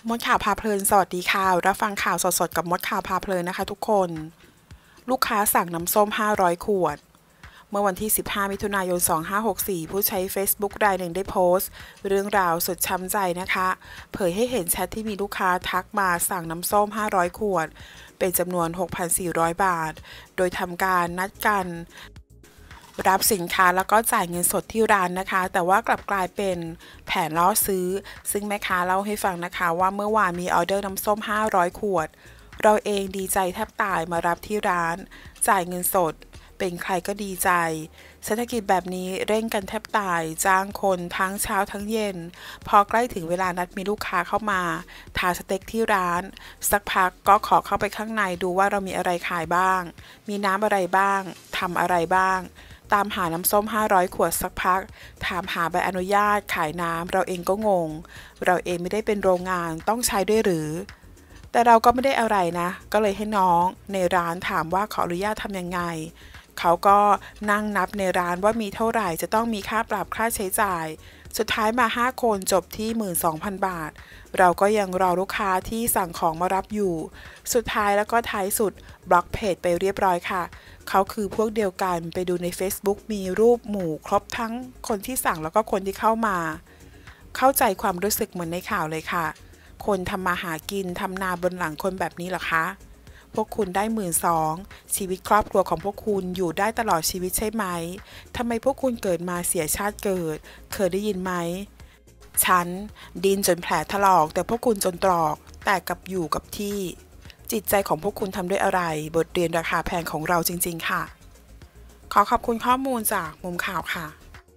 มดข่าวพาเพลินสวัสดีค่ะรับฟังข่าวสดๆกับมดข่าวพาเพลินนะคะทุกคนลูกค้าสั่งน้ำส้ม500ขวดเมื่อวันที่15มิถุนายน2564ผู้ใช้ Facebook รายหนึ่งได้โพสต์เรื่องราวสุดช้ำใจนะคะเผยให้เห็นแชทที่มีลูกค้าทักมาสั่งน้ำส้ม500ขวดเป็นจำนวน 6,400 บาทโดยทำการนัดกันรับสินค้าแล้วก็จ่ายเงินสดที่ร้านนะคะแต่ว่ากลับกลายเป็นแผนล่อซื้อซึ่งแม่ค้าเล่าให้ฟังนะคะว่าเมื่อวานมีออเดอร์น้ำส้ม500ขวดเราเองดีใจแทบตายมารับที่ร้านจ่ายเงินสดเป็นใครก็ดีใจเศรษฐกิจแบบนี้เร่งกันแทบตายจ้างคนทั้งเช้าทั้งเย็นพอใกล้ถึงเวลานัดมีลูกค้าเข้ามาทานสเต็กที่ร้านสักพักก็ขอเข้าไปข้างในดูว่าเรามีอะไรขายบ้างมีน้ำอะไรบ้างทำอะไรบ้างตามหาน้ำส้ม500ขวดสักพักถามหาใบอนุญาตขายน้ำเราเองก็งงเราเองไม่ได้เป็นโรงงานต้องใช้ด้วยหรือแต่เราก็ไม่ได้อะไรนะก็เลยให้น้องในร้านถามว่าขออนุญาตทำยังไงเขาก็นั่งนับในร้านว่ามีเท่าไหร่จะต้องมีค่าปรับค่าใช้จ่ายสุดท้ายมา5คนจบที่ 12,000 บาทเราก็ยังรอลูกค้าที่สั่งของมารับอยู่สุดท้ายแล้วก็ท้ายสุดบล็อกเพจไปเรียบร้อยค่ะเขาคือพวกเดียวกันไปดูใน Facebook มีรูปหมู่ครบทั้งคนที่สั่งแล้วก็คนที่เข้ามาเข้าใจความรู้สึกเหมือนในข่าวเลยค่ะคนทำมาหากินทำนาบนหลังคนแบบนี้เหรอคะพวกคุณได้12,000ชีวิตครอบครัวของพวกคุณอยู่ได้ตลอดชีวิตใช่ไหมทำไมพวกคุณเกิดมาเสียชาติเกิดเคยได้ยินไหมฉันดินจนแผลถลอกแต่พวกคุณจนตรอกแต่กับอยู่กับที่จิตใจของพวกคุณทำด้วยอะไรบทเรียนราคาแพงของเราจริงๆค่ะขอขอบคุณข้อมูลจากมุมข่าวค่ะ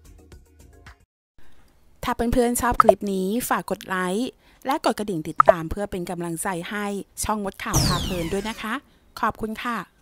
ถ้าเพื่อนๆชอบคลิปนี้ฝากกดไลค์และกดกระดิ่งติดตามเพื่อเป็นกำลังใจให้ช่องมดข่าวพาเพลินด้วยนะคะขอบคุณค่ะ